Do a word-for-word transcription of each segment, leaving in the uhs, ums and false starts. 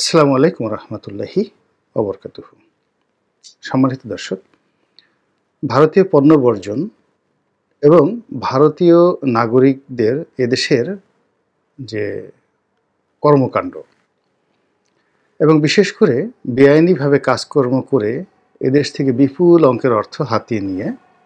আসসালামু আলাইকুম রহমতুল্লাহি ওবরকাতুহু। সম্মানিত দর্শক, ভারতীয় পণ্য বর্জন এবং ভারতীয় নাগরিকদের এদেশের যে কর্মকাণ্ড এবং বিশেষ করে বেআইনিভাবে কাজকর্ম করে এদেশ থেকে বিপুল অঙ্কের অর্থ হাতিয়ে নিয়ে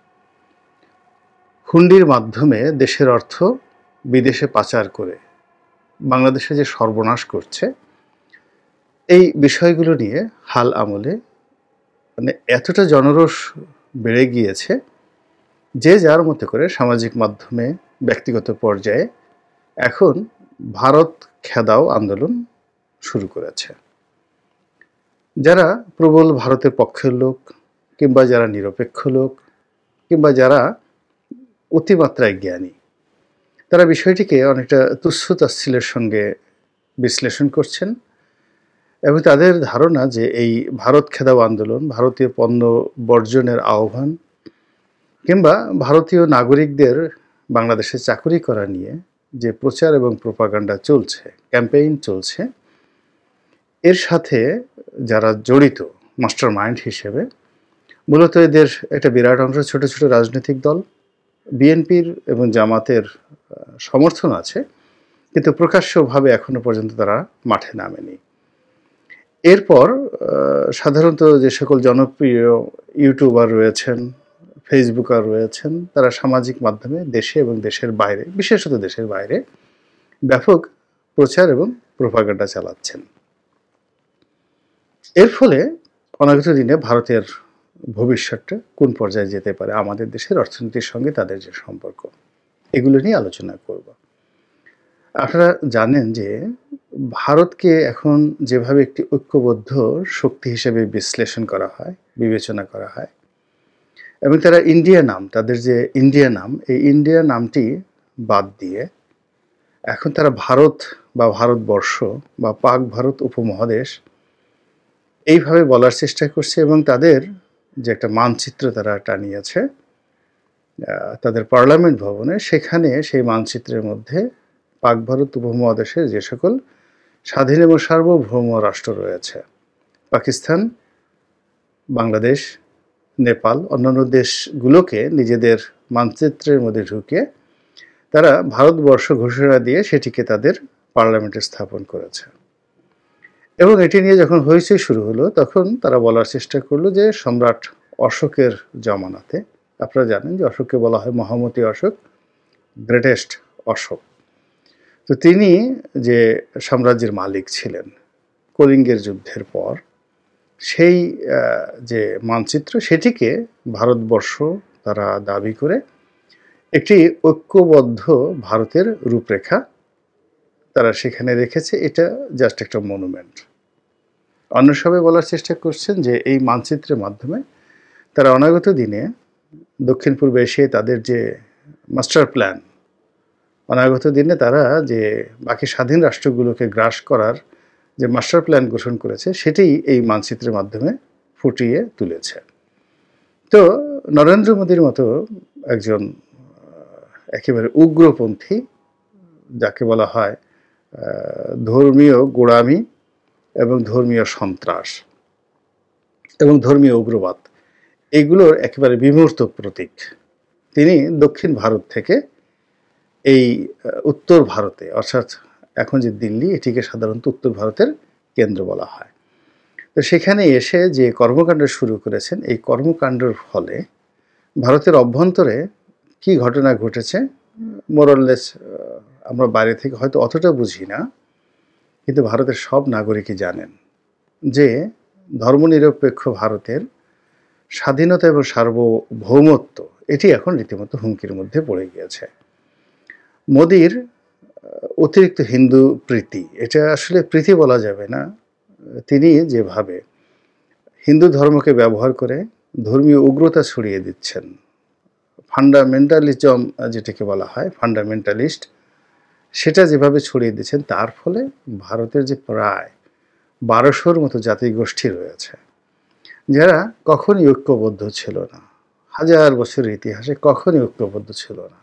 হুন্ডির মাধ্যমে দেশের অর্থ বিদেশে পাচার করে বাংলাদেশে যে সর্বনাশ করছে, এই বিষয়গুলো নিয়ে হাল আমলে মানে এতটা জনরোষ বেড়ে গিয়েছে যে যার মতো করে সামাজিক মাধ্যমে, ব্যক্তিগত পর্যায়ে এখন ভারত খেদাও আন্দোলন শুরু করেছে। যারা প্রবল ভারতের পক্ষের লোক কিংবা যারা নিরপেক্ষ লোক কিংবা যারা অতিমাত্রায় জ্ঞানী, তারা বিষয়টিকে অনেকটা তুচ্ছ তাচ্ছিল্যের সঙ্গে বিশ্লেষণ করছেন এবং তাদের ধারণা যে এই ভারত খেদাও আন্দোলন, ভারতীয় পণ্য বর্জনের আহ্বান কিংবা ভারতীয় নাগরিকদের বাংলাদেশে চাকরি করা নিয়ে যে প্রচার এবং প্রোপাগান্ডা চলছে, ক্যাম্পেইন চলছে, এর সাথে যারা জড়িত মাস্টার মাইন্ড হিসেবে মূলত এদের একটা বিরাট অংশ ছোট ছোট রাজনৈতিক দল, বিএনপির এবং জামাতের সমর্থন আছে, কিন্তু প্রকাশ্যভাবে এখনো পর্যন্ত তারা মাঠে নামেনি। এরপর সাধারণত যে সকল জনপ্রিয় ইউটিউবার রয়েছেন, ফেসবুকার রয়েছেন, তারা সামাজিক মাধ্যমে দেশে এবং দেশের বাইরে, বিশেষত দেশের বাইরে ব্যাপক প্রচার এবং প্রোপাগান্ডা চালাচ্ছেন। এর ফলে অনাগত দিনে ভারতের ভবিষ্যৎটা কোন পর্যায়ে যেতে পারে, আমাদের দেশের অর্থনীতির সঙ্গে তাদের যে সম্পর্ক, এগুলো নিয়ে আলোচনা করব। আপনারা জানেন যে ভারতকে এখন যেভাবে একটি ঐক্যবদ্ধ শক্তি হিসেবে বিশ্লেষণ করা হয়, বিবেচনা করা হয়, এবং তারা ইন্ডিয়া নাম, তাদের যে ইন্ডিয়া নাম, এই ইন্ডিয়া নামটি বাদ দিয়ে এখন তারা ভারত বা ভারতবর্ষ বা পাক ভারত উপমহাদেশ এইভাবে বলার চেষ্টা করছে এবং তাদের যে একটা মানচিত্র তারা টানিয়েছে তাদের পার্লামেন্ট ভবনে, সেখানে সেই মানচিত্রের মধ্যে পাক ভারত উপমহাদেশের যে সকল স্বাধীন এবং সার্বভৌম রাষ্ট্র রয়েছে, পাকিস্তান, বাংলাদেশ, নেপাল, অন্যান্য দেশগুলোকে নিজেদের মানচিত্রের মধ্যে ঢুকে তারা ভারতবর্ষ ঘোষণা দিয়ে সেটিকে তাদের পার্লামেন্টে স্থাপন করেছে। এবং এটি নিয়ে যখন হইচই শুরু হলো, তখন তারা বলার চেষ্টা করলো যে সম্রাট অশোকের জমানাতে, আপনারা জানেন যে অশোককে বলা হয় মহামতি অশোক, গ্রেটেস্ট অশোক। তো তিনি যে সাম্রাজ্যের মালিক ছিলেন কলিঙ্গের যুদ্ধের পর, সেই যে মানচিত্র সেটিকে ভারতবর্ষ তারা দাবি করে একটি ঐক্যবদ্ধ ভারতের রূপরেখা তারা সেখানে রেখেছে। এটা জাস্ট একটা মনুমেন্ট। অন্য সবাই বলার চেষ্টা করছেন যে এই মানচিত্রের মাধ্যমে তারা অনাগত দিনে দক্ষিণ পূর্ব এশিয়ায় তাদের যে মাস্টার প্ল্যান, অনাগত দিনে তারা যে বাকি স্বাধীন রাষ্ট্রগুলোকে গ্রাস করার যে মাস্টার প্ল্যান গঠন করেছে, সেটি এই মানচিত্রের মাধ্যমে ফুটিয়ে তুলেছে। তো নরেন্দ্র মোদীর মতো একজন একেবারে উগ্রপন্থী, যাকে বলা হয় ধর্মীয় গোঁড়ামি এবং ধর্মীয় সন্ত্রাস এবং ধর্মীয় উগ্রবাদ, এইগুলোর একেবারে বিমূর্ত প্রতীক, তিনি দক্ষিণ ভারত থেকে এই উত্তর ভারতে, অর্থাৎ এখন যে দিল্লি, এটিকে সাধারণত উত্তর ভারতের কেন্দ্র বলা হয়, তো সেখানে এসে যে কর্মকাণ্ড শুরু করেছেন, এই কর্মকাণ্ডের ফলে ভারতের অভ্যন্তরে কি ঘটনা ঘটেছে মোরললেস আমরা বাইরে থেকে হয়তো অতটা বুঝি না, কিন্তু ভারতের সব নাগরিকই জানেন যে ধর্মনিরপেক্ষ ভারতের স্বাধীনতা এবং সার্বভৌমত্ব এটি এখন রীতিমতো হুমকির মধ্যে পড়ে গিয়েছে। মোদির অতিরিক্ত হিন্দু প্রীতি, এটা আসলে প্রীতি বলা যাবে না, তিনি যেভাবে হিন্দু ধর্মকে ব্যবহার করে ধর্মীয় উগ্রতা ছড়িয়ে দিচ্ছেন, ফান্ডামেন্টালিজম যেটাকে বলা হয়, ফান্ডামেন্টালিস্ট, সেটা যেভাবে ছড়িয়ে দিচ্ছেন, তার ফলে ভারতের যে প্রায় বারোশোর মতো জাতিগোষ্ঠী রয়েছে যারা কখনই ঐক্যবদ্ধ ছিল না, হাজার বছরের ইতিহাসে কখনই ঐক্যবদ্ধ ছিল না।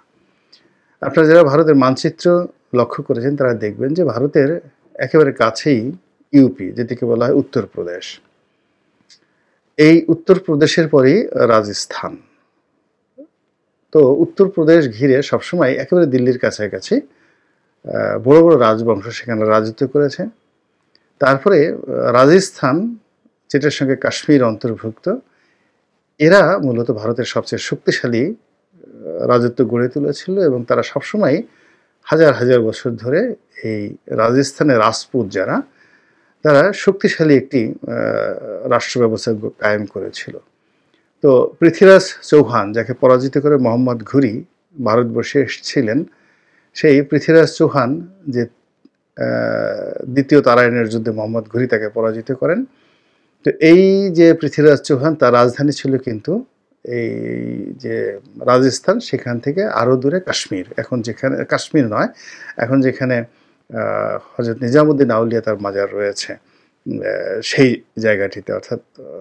আপনারা যারা ভারতের মানচিত্র লক্ষ্য করেছেন তারা দেখবেন যে ভারতের একেবারে কাছেই ইউপি, যেটিকে বলা হয় উত্তরপ্রদেশ। এই উত্তরপ্রদেশের পরেই রাজস্থান। তো উত্তরপ্রদেশ ঘিরে সবসময় একেবারে দিল্লির কাছাকাছি বড় বড় রাজবংশ সেখানে রাজত্ব করেছে। তারপরে রাজস্থান, যেটার সঙ্গে কাশ্মীর অন্তর্ভুক্ত, এরা মূলত ভারতের সবচেয়ে শক্তিশালী রাজত্ব গড়ে তুলেছিল এবং তারা সবসময় হাজার হাজার বছর ধরে এই রাজস্থানের রাজপুত যারা, তারা শক্তিশালী একটি রাষ্ট্র ব্যবস্থা কায়েম করেছিল। তো পৃথ্বীরাজ চৌহান, যাকে পরাজিত করে মোহাম্মদ ঘুরি ভারতবর্ষে এসেছিলেন, সেই পৃথ্বীরাজ চৌহান যে দ্বিতীয় তারায়ণের যুদ্ধে মোহাম্মদ ঘুরি তাকে পরাজিত করেন। তো এই যে পৃথ্বীরাজ চৌহান, তার রাজধানী ছিল কিন্তু এই যে রাজস্থান, সেখান থেকে আরও দূরে কাশ্মীর, এখন যেখানে কাশ্মীর নয়, এখন যেখানে হযরত নিজামুদ্দিন আউলিয়া তার মাজার রয়েছে, সেই জায়গাটিতে, অর্থাৎ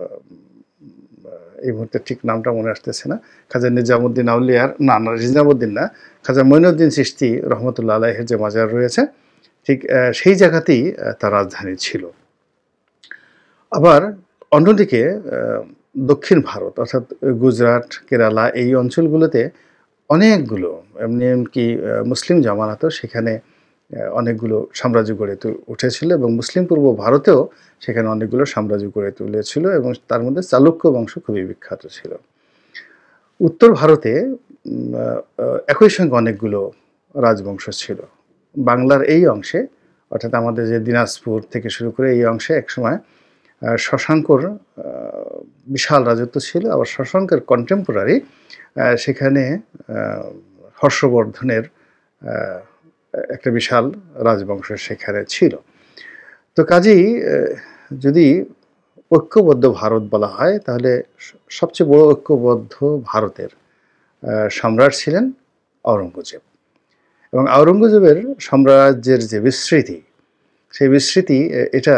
এই মুহূর্তে ঠিক নামটা মনে আসতেছে না, খাজা নিজামুদ্দিন আউলিয়ার, না না নিজামুদ্দিন না, খাজা মঈনুদ্দিন চিশতি রহমতুল্লাহ আলাইহির যে মাজার রয়েছে, ঠিক সেই জায়গাতেই তার রাজধানী ছিল। আবার অন্যদিকে দক্ষিণ ভারত, অর্থাৎ গুজরাট, কেরালা, এই অঞ্চলগুলোতে অনেকগুলো, এমনি এমনকি মুসলিম জামানাতেও সেখানে অনেকগুলো সাম্রাজ্য গড়ে উঠেছিল এবং মুসলিম পূর্ব ভারতেও সেখানে অনেকগুলো সাম্রাজ্য গড়ে তুলেছিল এবং তার মধ্যে চালুক্য বংশ খুবই বিখ্যাত ছিল। উত্তর ভারতে একই সঙ্গে অনেকগুলো রাজবংশ ছিল। বাংলার এই অংশে, অর্থাৎ আমাদের যে দিনাজপুর থেকে শুরু করে এই অংশে একসময় শশাঙ্কর বিশাল রাজত্ব ছিল। আবার শশাঙ্কের কন্টেম্পোরারি সেখানে হর্ষবর্ধনের একটা বিশাল রাজবংশ সেখানে ছিল। তো কাজেই যদি ঐক্যবদ্ধ ভারত বলা হয়, তাহলে সবচেয়ে বড় ঐক্যবদ্ধ ভারতের সম্রাট ছিলেন আওরঙ্গজেব। এবং আওরঙ্গজেবের সাম্রাজ্যের যে বিস্তৃতি, সেই বিস্তৃতি এটা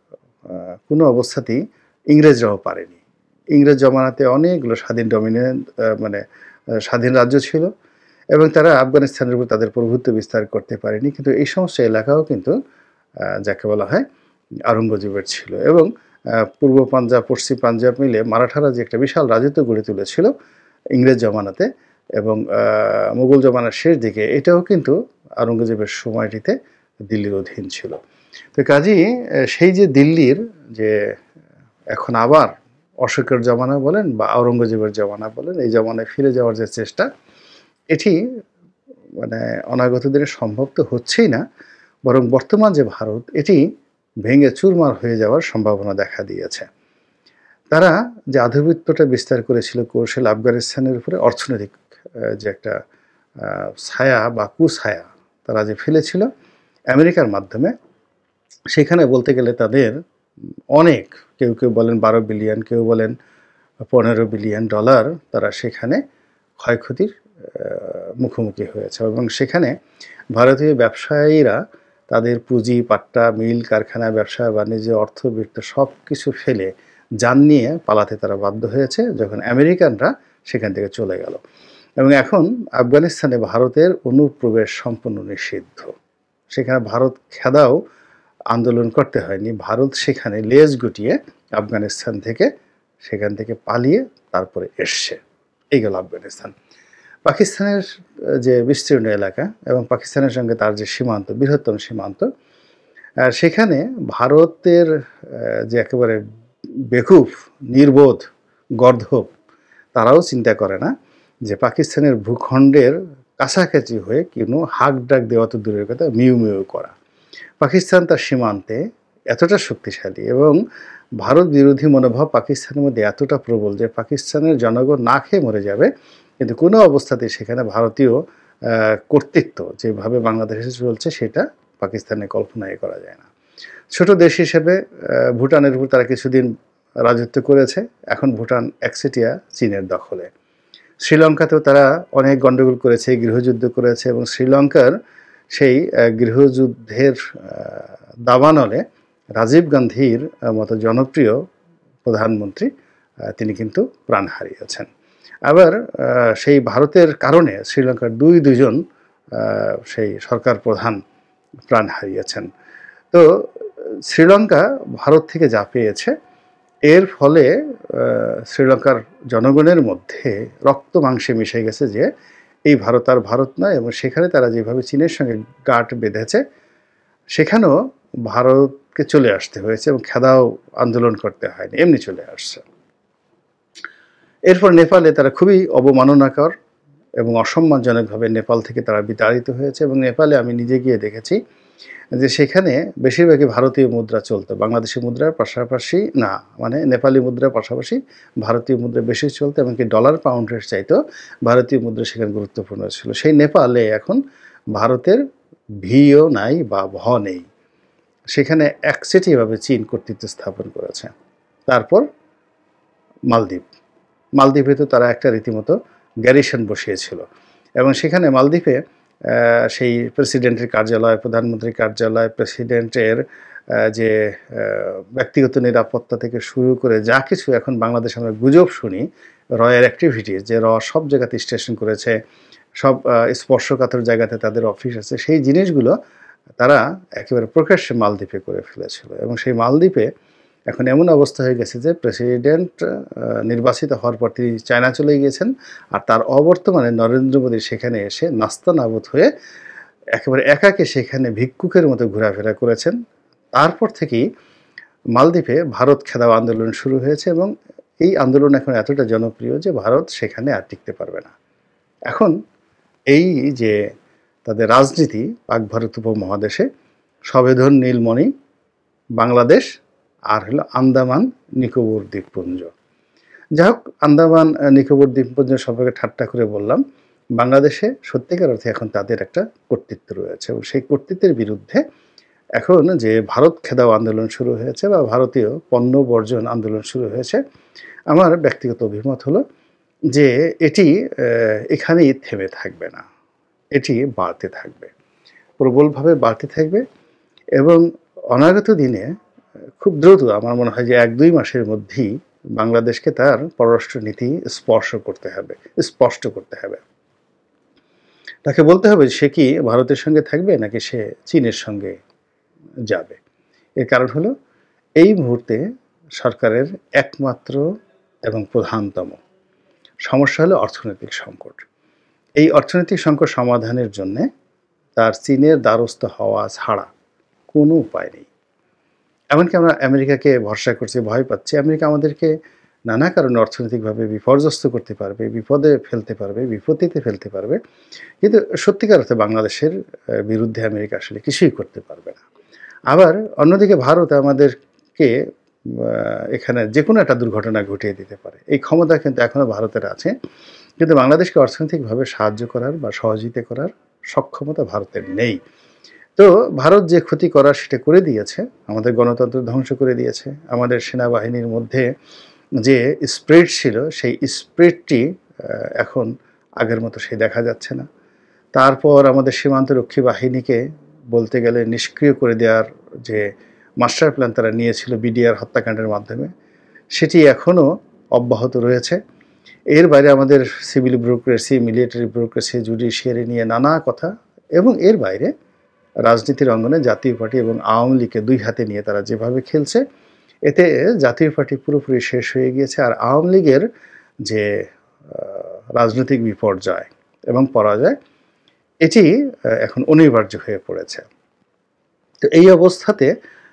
কোনো অবস্থাতেই ইংরেজরাও পারেনি। ইংরেজ জমানাতে অনেকগুলো স্বাধীন ডমিনেন্ট মানে স্বাধীন রাজ্য ছিল এবং তারা আফগানিস্তানের উপর তাদের প্রভুত্ব বিস্তার করতে পারেনি, কিন্তু এই সমস্ত এলাকাও কিন্তু যাকে বলা হয় আওরঙ্গজেবের ছিল। এবং পূর্ব পাঞ্জাব, পশ্চিম পাঞ্জাব মিলে মারাঠারা যে একটা বিশাল রাজত্ব গড়ে তুলেছিল ইংরেজ জমানাতে এবং মুঘল জমানার শেষ দিকে, এটাও কিন্তু আওরঙ্গজেবের সময়টিতে দিল্লির অধীন ছিল। তো কাজেই সেই যে দিল্লির যে এখন আবার অশোকের জমানা বলেন বা আওরঙ্গজেবের জমানা বলেন, এই জমানায় ফিরে যাওয়ার যে চেষ্টা, এটি মানে অনাগত দিনে সম্ভব তো হচ্ছেই না, বরং বর্তমান যে ভারত, এটি ভেঙে চুরমার হয়ে যাওয়ার সম্ভাবনা দেখা দিয়েছে। তারা যে আধিপত্যটা বিস্তার করেছিল কৌশল আফগানিস্তানের উপরে, অর্থনৈতিক যে একটা ছায়া বা কুছায়া তারা যে ফেলেছিল আমেরিকার মাধ্যমে, সেখানে বলতে গেলে তাদের অনেক, কেউ কেউ বলেন বারো বিলিয়ন, কেউ বলেন পনেরো বিলিয়ন ডলার তারা সেখানে ক্ষয়ক্ষতির মুখোমুখি হয়েছে। এবং সেখানে ভারতীয় ব্যবসায়ীরা তাদের পুঁজি, পাট্টা, মিল, কারখানা, ব্যবসা বাণিজ্য, অর্থবৃত্ত সব কিছু ফেলে যান নিয়ে পালাতে তারা বাধ্য হয়েছে যখন আমেরিকানরা সেখান থেকে চলে গেল। এবং এখন আফগানিস্তানে ভারতের অনুপ্রবেশ সম্পূর্ণ নিষিদ্ধ। সেখানে ভারত খেদাও আন্দোলন করতে হয়নি, ভারত সেখানে লেজ গুটিয়ে আফগানিস্তান থেকে সেখান থেকে পালিয়ে তারপরে এসছে। এই গেল আফগানিস্তান। পাকিস্তানের যে বিস্তীর্ণ এলাকা এবং পাকিস্তানের সঙ্গে তার যে সীমান্ত, বৃহত্তম সীমান্ত, সেখানে ভারতের যে একেবারে বেকুফ, নির্বোধ, গর্ধব, তারাও চিন্তা করে না যে পাকিস্তানের ভূখণ্ডের কাছাকাছি হয়ে কোনো হাক ডাক দেওয়া তো দূরের কথা, মিউ মিউ করা। পাকিস্তান তার সীমান্তে এতটা শক্তিশালী এবং ভারত বিরোধী মনোভাব পাকিস্তানের মধ্যে এতটা প্রবল যে পাকিস্তানের জনগণ না খেয়ে মরে যাবে, কিন্তু কোনো অবস্থাতেই সেখানে ভারতীয় কর্তৃত্ব যেভাবে বাংলাদেশে চলছে সেটা পাকিস্তানে কল্পনাই করা যায় না। ছোট দেশ হিসেবে ভুটানের উপর তারা কিছুদিন রাজত্ব করেছে, এখন ভুটান একচেটিয়া চীনের দখলে। শ্রীলঙ্কাতেও তারা অনেক গণ্ডগোল করেছে, গৃহযুদ্ধ করেছে এবং শ্রীলঙ্কার সেই গৃহযুদ্ধের দাবানলে রাজীব গান্ধীর মতো জনপ্রিয় প্রধানমন্ত্রী তিনি কিন্তু প্রাণ হারিয়েছেন। আবার সেই ভারতের কারণে শ্রীলঙ্কার দুই দুজন সেই সরকার প্রধান প্রাণ হারিয়েছেন। তো শ্রীলঙ্কা ভারত থেকে যা পেয়েছে এর ফলে শ্রীলঙ্কার জনগণের মধ্যে রক্ত মাংসে মিশে গেছে যে এই ভারত আর ভারত নয়, এবং সেখানে তারা যেভাবে চীনের সঙ্গে গাঁট বেঁধেছে সেখানেও ভারতকে চলে আসতে হয়েছে এবং খেদাও আন্দোলন করতে হয়নি, এমনি চলে আসছে। এরপর নেপালে তারা খুবই অবমাননাকর এবং অসম্মানজনকভাবে নেপাল থেকে তারা বিতাড়িত হয়েছে, এবং নেপালে আমি নিজে গিয়ে দেখেছি যে সেখানে বেশিরভাগই ভারতীয় মুদ্রা চলতো, বাংলাদেশি মুদ্রার পাশাপাশি না, মানে নেপালি মুদ্রার পাশাপাশি ভারতীয় মুদ্রা বেশি চলতো, এমনকি ডলার পাউন্ডের চাইতেও ভারতীয় মুদ্রা সেখানে গুরুত্বপূর্ণ ছিল। সেই নেপালে এখন ভারতের ভিও নাই বা ভ নেই, সেখানে একচেটিয়াভাবে চীন কর্তৃত্ব স্থাপন করেছে। তারপর মালদ্বীপ, মালদ্বীপে তো তারা একটা রীতিমতো গ্যারিসন বসিয়েছিল, এবং সেখানে মালদ্বীপে সেই প্রেসিডেন্টের কার্যালয়, প্রধানমন্ত্রীর কার্যালয়, প্রেসিডেন্টের যে ব্যক্তিগত নিরাপত্তা থেকে শুরু করে যা কিছু এখন বাংলাদেশে আমরা গুজব শুনি রয়ের অ্যাক্টিভিটিস, যে র সব জায়গাতে স্টেশন করেছে, সব স্পর্শকাতর জায়গাতে তাদের অফিস আছে, সেই জিনিসগুলো তারা একেবারে প্রকাশ্যে মালদ্বীপে করে ফেলেছিল। এবং সেই মালদ্বীপে এখন এমন অবস্থা হয়ে গেছে যে প্রেসিডেন্ট নির্বাচিত হওয়ার পর তিনি চায়না চলে গিয়েছেন, আর তার অবর্তমানে নরেন্দ্র মোদী সেখানে এসে নাস্তানাবুদ হয়ে একেবারে একাকে সেখানে ভিক্ষুকের মতো ঘোরাফেরা করেছেন। তারপর থেকেই মালদ্বীপে ভারত খেদাও আন্দোলন শুরু হয়েছে, এবং এই আন্দোলন এখন এতটা জনপ্রিয় যে ভারত সেখানে আর টিকতে পারবে না। এখন এই যে তাদের রাজনীতি পাক ভারত উপমহাদেশে সবেধন নীলমণি বাংলাদেশ আর হলো আন্দামান নিকোবর দ্বীপপুঞ্জ। যাই হোক, আন্দামান নিকোবর দ্বীপপুঞ্জ সম্পর্কে ঠাট্টা করে বললাম, বাংলাদেশে সত্যিকার অর্থে এখন তাদের একটা কর্তৃত্ব রয়েছে, এবং সেই কর্তৃত্বের বিরুদ্ধে এখন যে ভারত খেদাও আন্দোলন শুরু হয়েছে বা ভারতীয় পণ্য বর্জন আন্দোলন শুরু হয়েছে, আমার ব্যক্তিগত অভিমত হলো যে এটি এখানেই থেমে থাকবে না, এটি বাড়তে থাকবে, প্রবলভাবে বাড়তে থাকবে, এবং অনাগত দিনে খুব দ্রুত আমার মনে হয় যে এক দুই মাসের মধ্যেই বাংলাদেশকে তার পররাষ্ট্রনীতি স্পর্শ করতে হবে, স্পষ্ট করতে হবে। তাকে বলতে হবে সে কি ভারতের সঙ্গে থাকবে নাকি সে চীনের সঙ্গে যাবে। এর কারণ হলো এই মুহূর্তে সরকারের একমাত্র এবং প্রধানতম সমস্যা হলো অর্থনৈতিক সংকট। এই অর্থনৈতিক সংকট সমাধানের জন্যে তার চীনের দ্বারস্থ হওয়া ছাড়া কোনো উপায় নেই। এমনকি আমরা আমেরিকাকে ভরসা করছি, ভয় পাচ্ছি, আমেরিকা আমাদেরকে নানা কারণে অর্থনৈতিকভাবে বিপর্যস্ত করতে পারবে, বিপদে ফেলতে পারবে, বিপত্তিতে ফেলতে পারবে, কিন্তু সত্যিকার অর্থে বাংলাদেশের বিরুদ্ধে আমেরিকা আসলে কিছুই করতে পারবে না। আবার অন্যদিকে ভারত আমাদেরকে এখানে যে কোনো একটা দুর্ঘটনা ঘটিয়ে দিতে পারে, এই ক্ষমতা কিন্তু এখনও ভারতের আছে, কিন্তু বাংলাদেশকে অর্থনৈতিকভাবে সাহায্য করার বা সহযোগিতা করার সক্ষমতা ভারতের নেই। তো ভারত যে ক্ষতি করার সেটা করে দিয়েছে, আমাদের গণতন্ত্র ধ্বংস করে দিয়েছে, আমাদের সেনাবাহিনীর মধ্যে যে স্প্রিট ছিল সেই স্প্রিটটি এখন আগের মতো সে দেখা যাচ্ছে না। তারপর আমাদের সীমান্তরক্ষী বাহিনীকে বলতে গেলে নিষ্ক্রিয় করে দেওয়ার যে মাস্টার প্ল্যান তারা নিয়েছিল বিডিআর হত্যাকাণ্ডের মাধ্যমে, সেটি এখনও অব্যাহত রয়েছে। এর বাইরে আমাদের civil bureaucracy, military bureaucracy, judiciary নিয়ে নানা কথা, এবং এর বাইরে রাজনীতির অঙ্গনে জাতীয় পার্টি এবং আওয়ামী লীগকে দুই হাতে নিয়ে তারা যেভাবে খেলছে, এতে জাতীয় পার্টি পুরোপুরি শেষ হয়ে গিয়েছে, আর আওয়ামী লীগের যে রাজনৈতিক বিপর্যয় এবং পরাজয় এটি এখন অনিবার্য হয়ে পড়েছে। তো এই অবস্থাতে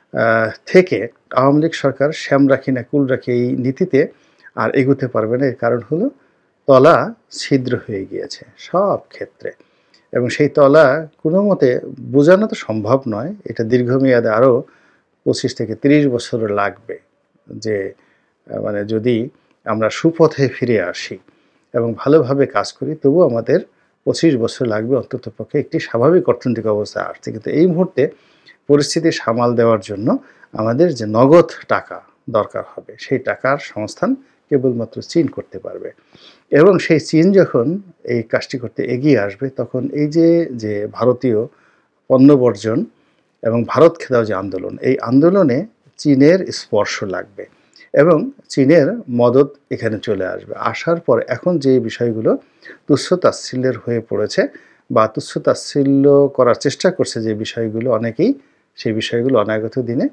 থেকে আওয়ামী লীগ সরকার শ্যাম রাখি না কুল রাখি এই নীতিতে আর এগোতে পারবে না। এর কারণ হলো তলা ছিদ্র হয়ে গিয়েছে সব ক্ষেত্রে, এবং সেই তলা কোনো মতে বোঝানো তো সম্ভব নয়, এটা দীর্ঘমেয়াদে আরও পঁচিশ থেকে তিরিশ বছর লাগবে, যে মানে যদি আমরা সুপথে ফিরে আসি এবং ভালোভাবে কাজ করি, তবু আমাদের পঁচিশ বছর লাগবে অন্তত পক্ষে একটি স্বাভাবিক অর্থনৈতিক অবস্থা আসছে। কিন্তু এই মুহূর্তে পরিস্থিতি সামাল দেওয়ার জন্য আমাদের যে নগদ টাকা দরকার হবে, সেই টাকার সংস্থান কেবলমাত্র চীন করতে পারবে, এবং সেই চীন যখন এই কাজটি করতে এগিয়ে আসবে, তখন এই যে যে ভারতীয় পণ্য বর্জন এবং ভারত খেদাও যে আন্দোলন, এই আন্দোলনে চীনের স্পর্শ লাগবে এবং চীনের মদত এখানে চলে আসবে। আসার পর এখন যে বিষয়গুলো তুচ্ছ তাচ্ছিল্যের হয়ে পড়েছে বা তুচ্ছ তাচ্ছিল্য করার চেষ্টা করছে, যে বিষয়গুলো অনেকেই, সেই বিষয়গুলো অনাগত দিনে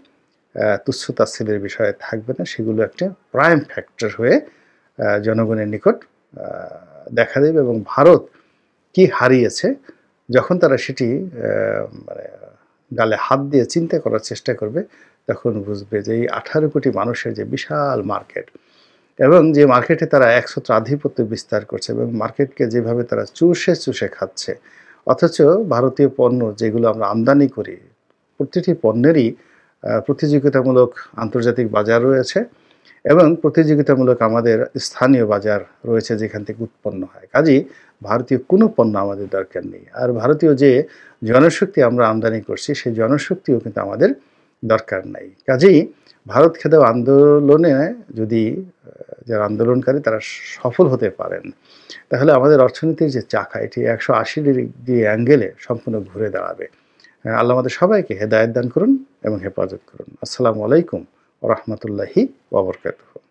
তুচ্ছ তাচ্ছিল্যের বিষয় থাকবে না, সেগুলো একটা প্রাইম ফ্যাক্টর হয়ে জনগণের নিকট দেখা দেবে। এবং ভারত কি হারিয়েছে যখন তারা সেটি মানে গালে হাত দিয়ে চিন্তা করার চেষ্টা করবে, তখন বুঝবে যে এই আঠারো কোটি মানুষের যে বিশাল মার্কেট, এবং যে মার্কেটে তারা একছত্র আধিপত্য বিস্তার করছে এবং মার্কেটকে যেভাবে তারা চুষে চুষে খাচ্ছে, অথচ ভারতীয় পণ্য যেগুলো আমরা আমদানি করি, প্রতিটি পণ্যেরই প্রতিযোগিতামূলক আন্তর্জাতিক বাজার রয়েছে এবং প্রতিযোগিতামূলক আমাদের স্থানীয় বাজার রয়েছে যেখান থেকে উৎপন্ন হয়। কাজেই ভারতীয় কোনো পণ্য আমাদের দরকার নেই। আর ভারতীয় যে জনশক্তি আমরা আমদানি করছি, সেই জনশক্তিও কিন্তু আমাদের দরকার নাই। কাজেই ভারত খেদাও আন্দোলনে যদি যারা আন্দোলনকারী তারা সফল হতে পারেন, তাহলে আমাদের অর্থনীতির যে চাকা, এটি একশো আশি ডিগ্রি অ্যাঙ্গেলে সম্পূর্ণ ঘুরে দাঁড়াবে। আল্লাহ আমাদের সবাইকে হেদায়েত দান করুন এবং হেফাজত করুন। আসসালামু আলাইকুম ওয়া রাহমাতুল্লাহি ওয়া বারাকাতুহু।